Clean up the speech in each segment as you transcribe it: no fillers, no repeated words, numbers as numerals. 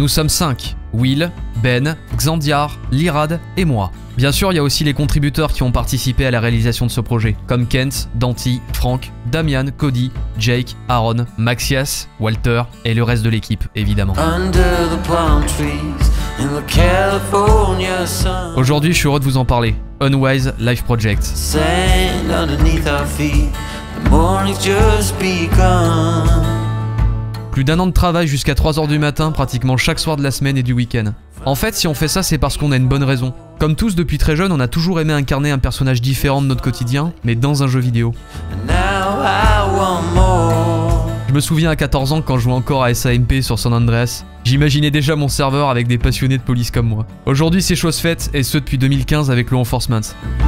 Nous sommes 5, Will, Ben, Xandiar, Lirad et moi. Bien sûr, il y a aussi les contributeurs qui ont participé à la réalisation de ce projet, comme Kent, Danty, Frank, Damian, Cody, Jake, Aaron, Maxias, Walter et le reste de l'équipe, évidemment. Aujourd'hui, je suis heureux de vous en parler. Unwise Life Project. Plus d'1 an de travail jusqu'à 3 h du matin, pratiquement chaque soir de la semaine et du week-end. En fait, si on fait ça, c'est parce qu'on a une bonne raison. Comme tous, depuis très jeune, on a toujours aimé incarner un personnage différent de notre quotidien, mais dans un jeu vidéo. Je me souviens à 14 ans quand je jouais encore à SAMP sur San Andreas, j'imaginais déjà mon serveur avec des passionnés de police comme moi. Aujourd'hui, c'est chose faite, et ce depuis 2015 avec Law Enforcement.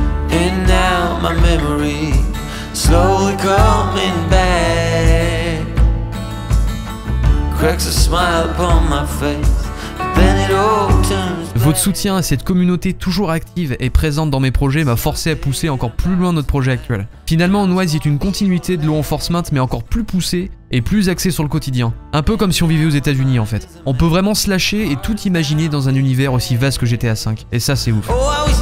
Votre soutien à cette communauté toujours active et présente dans mes projets m'a forcé à pousser encore plus loin notre projet actuel. Finalement, Unwise est une continuité de Law Enforcement mais encore plus poussée et plus axée sur le quotidien. Un peu comme si on vivait aux États-Unis en fait. On peut vraiment se lâcher et tout imaginer dans un univers aussi vaste que GTA V. Et ça, c'est ouf.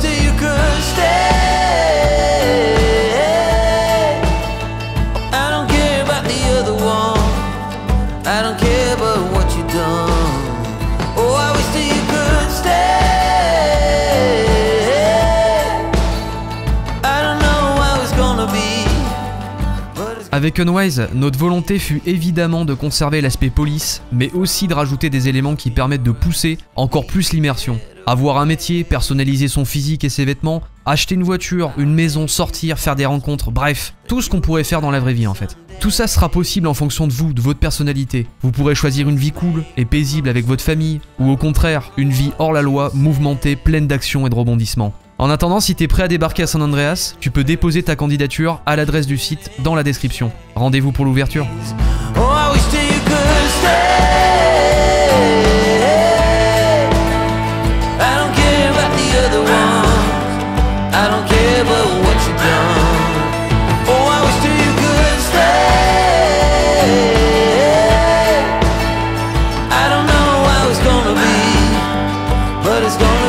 Avec Unwise, notre volonté fut évidemment de conserver l'aspect police, mais aussi de rajouter des éléments qui permettent de pousser encore plus l'immersion. Avoir un métier, personnaliser son physique et ses vêtements, acheter une voiture, une maison, sortir, faire des rencontres, bref, tout ce qu'on pourrait faire dans la vraie vie en fait. Tout ça sera possible en fonction de vous, de votre personnalité. Vous pourrez choisir une vie cool et paisible avec votre famille, ou au contraire, une vie hors la loi, mouvementée, pleine d'action et de rebondissements. En attendant, si t'es prêt à débarquer à San Andreas, tu peux déposer ta candidature à l'adresse du site dans la description. Rendez-vous pour l'ouverture. But it's gonna